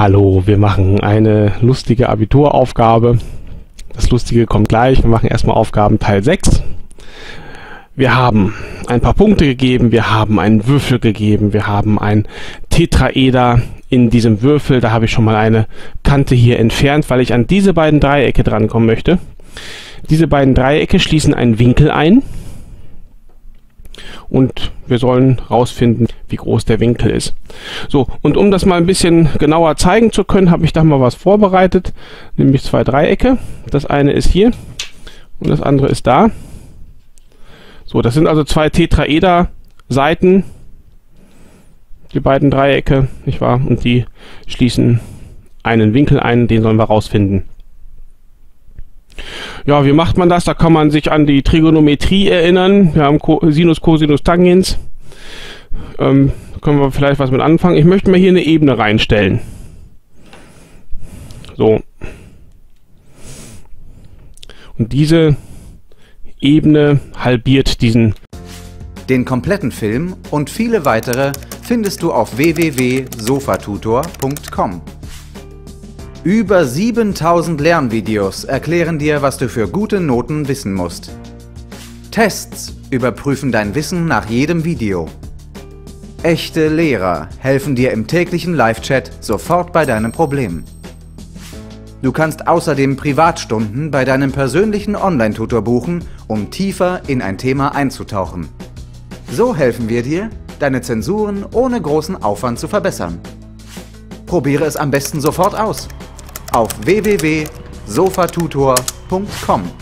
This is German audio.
Hallo, wir machen eine lustige Abituraufgabe. Das Lustige kommt gleich. Wir machen erstmal Aufgaben Teil 6. Wir haben ein paar Punkte gegeben, wir haben einen Würfel gegeben, wir haben ein Tetraeder in diesem Würfel. Da habe ich schon mal eine Kante hier entfernt, weil ich an diese beiden Dreiecke drankommen möchte. Diese beiden Dreiecke schließen einen Winkel ein. Und wir sollen rausfinden, wie groß der Winkel ist. So, und um das mal ein bisschen genauer zeigen zu können, habe ich da mal was vorbereitet, nämlich zwei Dreiecke. Das eine ist hier und das andere ist da. So, das sind also zwei Tetraeder-Seiten, die beiden Dreiecke, nicht wahr? Und die schließen einen Winkel ein, den sollen wir rausfinden. Ja, wie macht man das? Da kann man sich an die Trigonometrie erinnern. Wir haben Sinus, Cosinus, Tangens. Können wir vielleicht was mit anfangen. Ich möchte mal hier eine Ebene reinstellen. So. Und diese Ebene halbiert diesen. Den kompletten Film und viele weitere findest du auf www.sofatutor.com. Über 7000 Lernvideos erklären dir, was du für gute Noten wissen musst. Tests überprüfen dein Wissen nach jedem Video. Echte Lehrer helfen dir im täglichen Live-Chat sofort bei deinem Problem. Du kannst außerdem Privatstunden bei deinem persönlichen Online-Tutor buchen, um tiefer in ein Thema einzutauchen. So helfen wir dir, deine Zensuren ohne großen Aufwand zu verbessern. Probiere es am besten sofort aus. Auf www.sofatutor.com